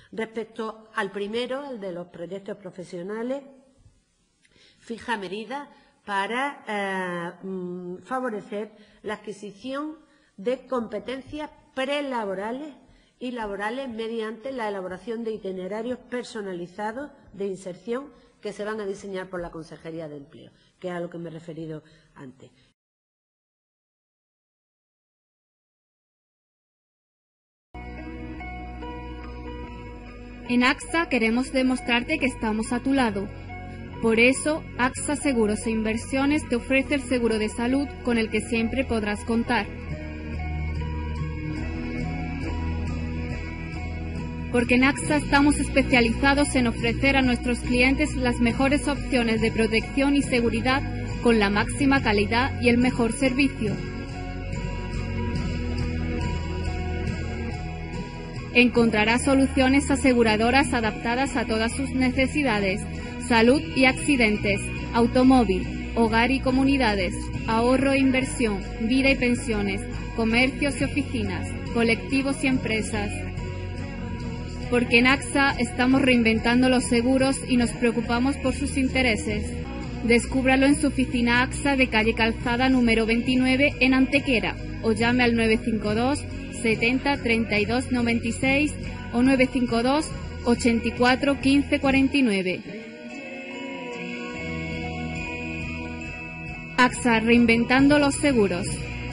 Respecto al primero, el de los proyectos profesionales, fija medidas para favorecer la adquisición de competencias prelaborales y laborales mediante la elaboración de itinerarios personalizados de inserción que se van a diseñar por la Consejería de Empleo, que es a lo que me he referido antes. En AXA queremos demostrarte que estamos a tu lado. Por eso, AXA Seguros e Inversiones te ofrece el seguro de salud con el que siempre podrás contar. Porque en AXA estamos especializados en ofrecer a nuestros clientes las mejores opciones de protección y seguridad con la máxima calidad y el mejor servicio. Encontrarás soluciones aseguradoras adaptadas a todas sus necesidades: salud y accidentes, automóvil, hogar y comunidades, ahorro e inversión, vida y pensiones, comercios y oficinas, colectivos y empresas. Porque en AXA estamos reinventando los seguros y nos preocupamos por sus intereses. Descúbralo en su oficina AXA de calle Calzada número 29 en Antequera o llame al 952 70 32 96 o 952 84 15 49. AXA, reinventando los seguros.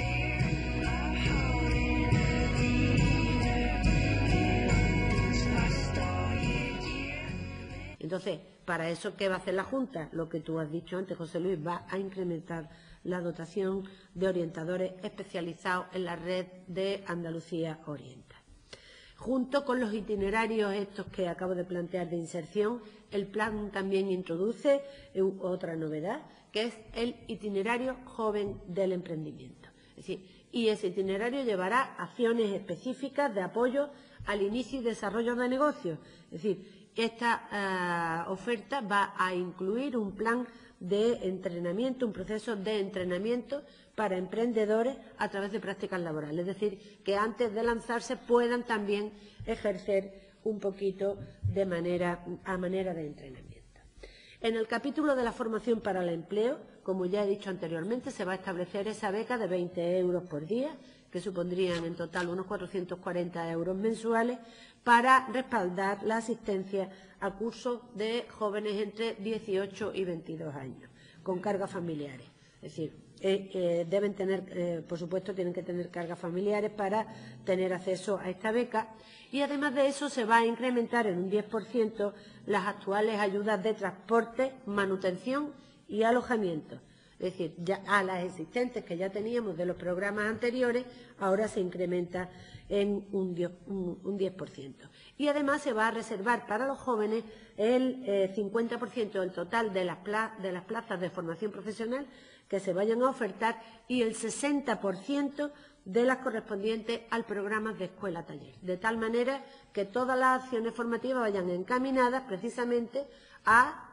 Entonces, para eso, ¿qué va a hacer la Junta? Lo que tú has dicho antes, José Luis, va a incrementar la dotación de orientadores especializados en la red de Andalucía Orienta. Junto con los itinerarios estos que acabo de plantear de inserción, el plan también introduce otra novedad, que es el itinerario joven del emprendimiento. Es decir, y ese itinerario llevará acciones específicas de apoyo al inicio y desarrollo de negocios. Es decir, esta oferta va a incluir un plan de entrenamiento, un proceso de entrenamiento para emprendedores a través de prácticas laborales. Es decir, que antes de lanzarse puedan también ejercer un poquito a manera de entrenamiento. En el capítulo de la formación para el empleo, como ya he dicho anteriormente, se va a establecer esa beca de 20 euros por día, que supondrían en total unos 440 euros mensuales, para respaldar la asistencia a cursos de jóvenes entre 18 y 22 años, con cargas familiares. Es decir, deben tener, por supuesto, tienen que tener cargas familiares para tener acceso a esta beca. Y además de eso, se va a incrementar en un 10% las actuales ayudas de transporte, manutención y alojamiento. Es decir, ya a las existentes que ya teníamos de los programas anteriores, ahora se incrementa en un 10%. Y además se va a reservar para los jóvenes el 50% del total de las plazas de formación profesional que se vayan a ofertar y el 60% de las correspondientes al programa de escuela-taller. De tal manera que todas las acciones formativas vayan encaminadas precisamente a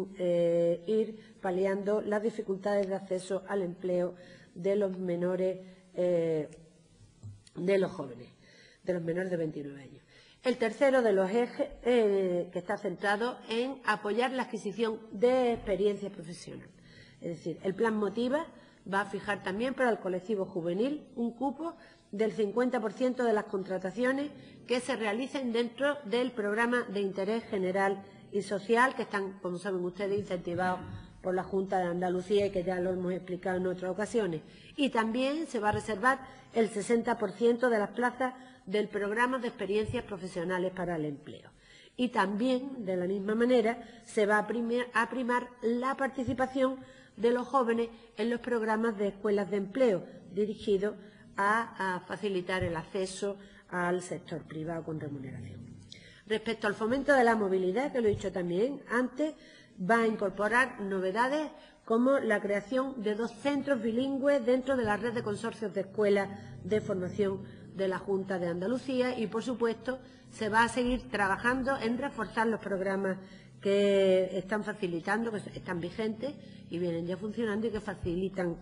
ir paliando las dificultades de acceso al empleo de los menores, de los jóvenes, de los menores de 29 años. El tercero de los ejes que está centrado en apoyar la adquisición de experiencia profesional. Es decir, el plan Motiva va a fijar también para el colectivo juvenil un cupo del 50% de las contrataciones que se realicen dentro del programa de interés general y social, que están, como saben ustedes, incentivados por la Junta de Andalucía y que ya lo hemos explicado en otras ocasiones. Y también se va a reservar el 60% de las plazas del programa de experiencias profesionales para el empleo. Y también, de la misma manera, se va a primar la participación de los jóvenes en los programas de escuelas de empleo, dirigidos a facilitar el acceso al sector privado con remuneración. Respecto al fomento de la movilidad, que lo he dicho también antes, va a incorporar novedades como la creación de 2 centros bilingües dentro de la red de consorcios de escuelas de formación de la Junta de Andalucía y, por supuesto, se va a seguir trabajando en reforzar los programas que están facilitando, que están vigentes y vienen ya funcionando y que facilitan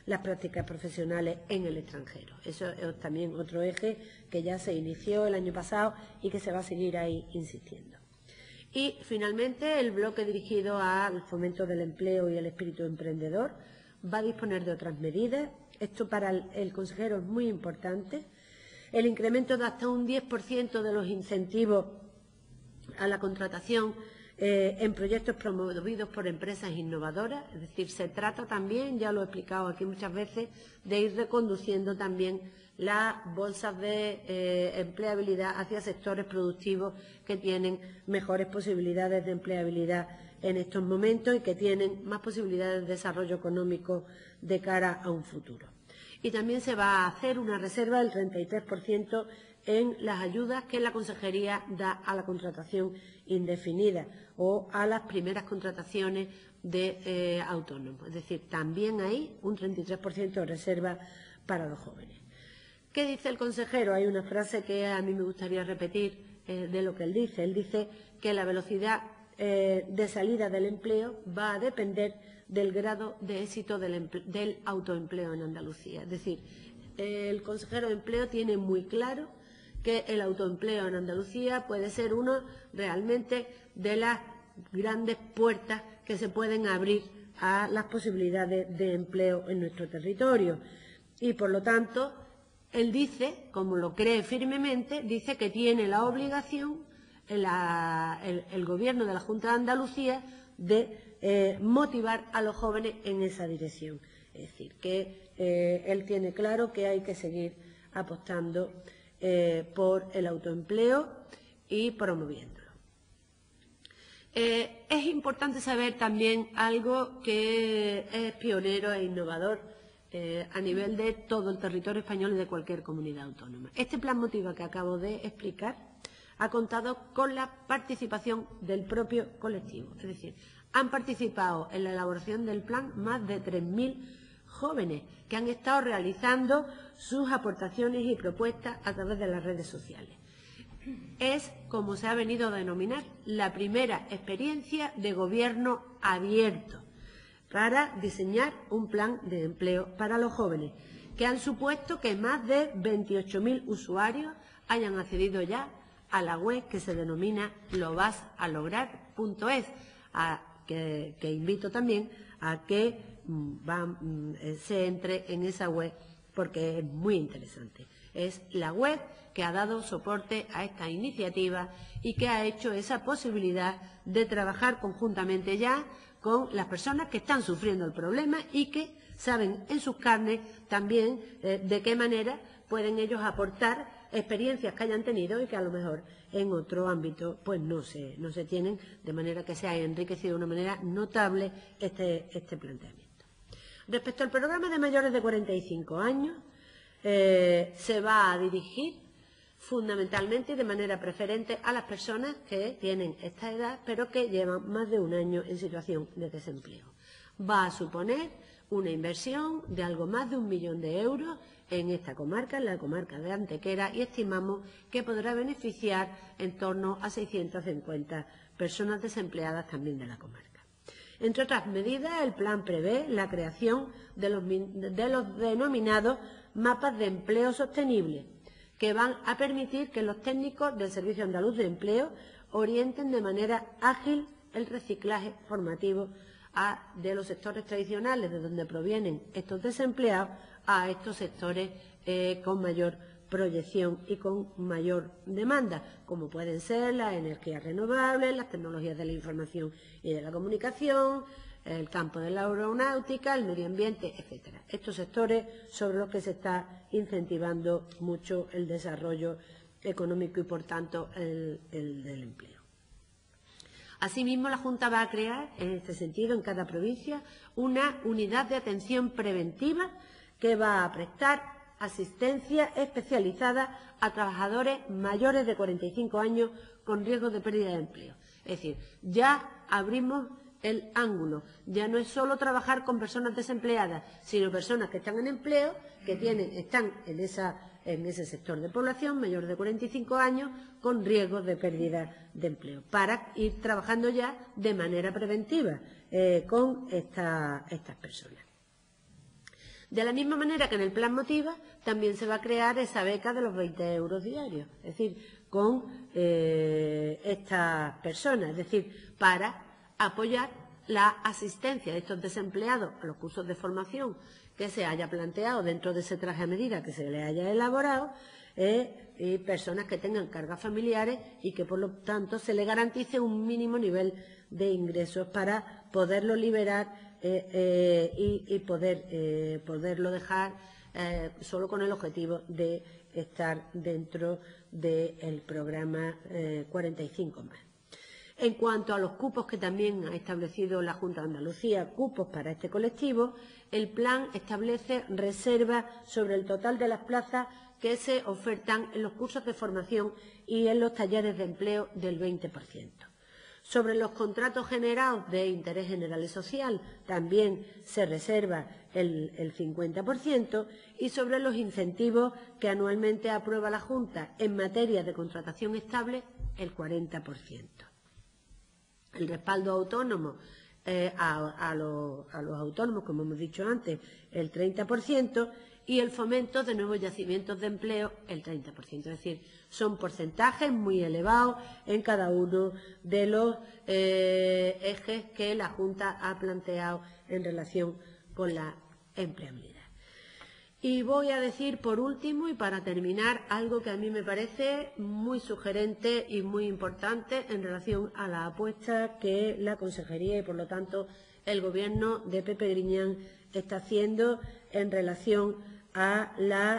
las prácticas profesionales en el extranjero. Eso es también otro eje que ya se inició el año pasado y que se va a seguir ahí insistiendo. Y, finalmente, el bloque dirigido al fomento del empleo y el espíritu emprendedor va a disponer de otras medidas. Esto para el consejero es muy importante. El incremento de hasta un 10% de los incentivos a la contratación en proyectos promovidos por empresas innovadoras. Es decir, se trata también, ya lo he explicado aquí muchas veces, de ir reconduciendo también las bolsas de empleabilidad hacia sectores productivos que tienen mejores posibilidades de empleabilidad en estos momentos y que tienen más posibilidades de desarrollo económico de cara a un futuro. Y también se va a hacer una reserva del 33% en las ayudas que la Consejería da a la contratación indefinida o a las primeras contrataciones de autónomos. Es decir, también hay un 33% de reserva para los jóvenes. ¿Qué dice el consejero? Hay una frase que a mí me gustaría repetir de lo que él dice. Él dice que la velocidad de salida del empleo va a depender del grado de éxito del autoempleo en Andalucía. Es decir, el consejero de Empleo tiene muy claro que el autoempleo en Andalucía puede ser uno realmente de las grandes puertas que se pueden abrir a las posibilidades de empleo en nuestro territorio. Y, por lo tanto, él dice, como lo cree firmemente, dice que tiene la obligación el Gobierno de la Junta de Andalucía de motivar a los jóvenes en esa dirección. Es decir, que él tiene claro que hay que seguir apostando por el autoempleo y promoviéndolo. Es importante saber también algo que es pionero e innovador a nivel de todo el territorio español y de cualquier comunidad autónoma. Este plan Motiva que acabo de explicar ha contado con la participación del propio colectivo. Es decir, han participado en la elaboración del plan más de 3.000 jóvenes que han estado realizando sus aportaciones y propuestas a través de las redes sociales. Es, como se ha venido a denominar, la primera experiencia de gobierno abierto para diseñar un plan de empleo para los jóvenes, que han supuesto que más de 28.000 usuarios hayan accedido ya a la web que se denomina lovasalograr.es, que invito también a que se entre en esa web porque es muy interesante. Es la web que ha dado soporte a esta iniciativa y que ha hecho esa posibilidad de trabajar conjuntamente ya con las personas que están sufriendo el problema y que saben en sus carnes también de qué manera pueden ellos aportar experiencias que hayan tenido y que a lo mejor en otro ámbito pues no se tienen, de manera que se ha enriquecido de una manera notable este planteamiento. Respecto al programa de mayores de 45 años, se va a dirigir fundamentalmente y de manera preferente a las personas que tienen esta edad pero que llevan más de un año en situación de desempleo. Va a suponer una inversión de algo más de 1 millón de euros en esta comarca, en la comarca de Antequera, y estimamos que podrá beneficiar en torno a 650 personas desempleadas también de la comarca. Entre otras medidas, el plan prevé la creación de los denominados mapas de empleo sostenible, que van a permitir que los técnicos del Servicio Andaluz de Empleo orienten de manera ágil el reciclaje formativo de los sectores tradicionales de donde provienen estos desempleados a estos sectores con mayor proyección y con mayor demanda, como pueden ser las energías renovables, las tecnologías de la información y de la comunicación, el campo de la aeronáutica, el medio ambiente, etcétera. Estos sectores sobre los que se está incentivando mucho el desarrollo económico y, por tanto, el del empleo. Asimismo, la Junta va a crear, en este sentido, en cada provincia, una unidad de atención preventiva que va a prestar asistencia especializada a trabajadores mayores de 45 años con riesgo de pérdida de empleo. Es decir, ya abrimos el ángulo. Ya no es solo trabajar con personas desempleadas, sino personas que están en empleo, que están en ese sector de población mayor de 45 años con riesgos de pérdida de empleo, para ir trabajando ya de manera preventiva con estas personas. De la misma manera que en el Plan Motiva también se va a crear esa beca de los 20 euros diarios, es decir, con estas personas, es decir, para apoyar la asistencia de estos desempleados a los cursos de formación que se haya planteado dentro de ese traje a medida que se le haya elaborado, y personas que tengan cargas familiares y que, por lo tanto, se le garantice un mínimo nivel de ingresos para poderlo liberar y poderlo dejar solo con el objetivo de estar dentro del programa 45 más. En cuanto a los cupos que también ha establecido la Junta de Andalucía, cupos para este colectivo, el plan establece reservas sobre el total de las plazas que se ofertan en los cursos de formación y en los talleres de empleo del 20%. Sobre los contratos generados de interés general y social también se reserva el 50% y sobre los incentivos que anualmente aprueba la Junta en materia de contratación estable el 40%. El respaldo autónomo a los autónomos, como hemos dicho antes, el 30%, y el fomento de nuevos yacimientos de empleo el 30%. Es decir, son porcentajes muy elevados en cada uno de los ejes que la Junta ha planteado en relación con la empleabilidad. Y voy a decir, por último, y para terminar, algo que a mí me parece muy sugerente y muy importante en relación a la apuesta que la Consejería y, por lo tanto, el Gobierno de Pepe Griñán está haciendo en relación a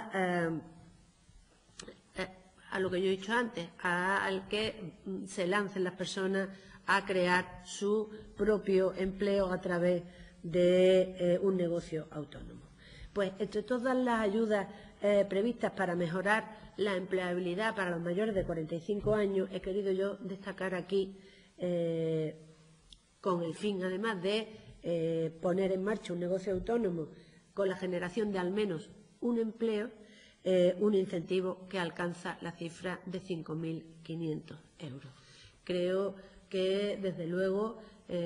lo que yo he dicho antes, al que se lancen las personas a crear su propio empleo a través de un negocio autónomo. Pues entre todas las ayudas previstas para mejorar la empleabilidad para los mayores de 45 años, he querido yo destacar aquí, con el fin además de poner en marcha un negocio autónomo con la generación de al menos un empleo, un incentivo que alcanza la cifra de 5.500 euros. Creo que, desde luego,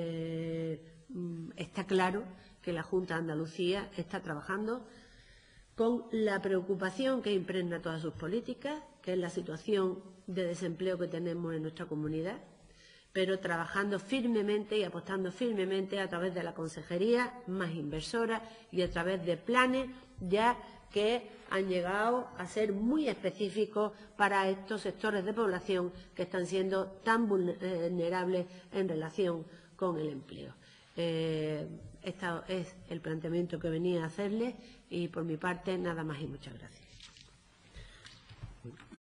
está claro que la Junta de Andalucía está trabajando con la preocupación que impregna todas sus políticas, que es la situación de desempleo que tenemos en nuestra comunidad, pero trabajando firmemente y apostando firmemente a través de la Consejería más inversora y a través de planes ya que han llegado a ser muy específicos para estos sectores de población que están siendo tan vulnerables en relación con el empleo. Este es el planteamiento que venía a hacerles y, por mi parte, nada más y muchas gracias.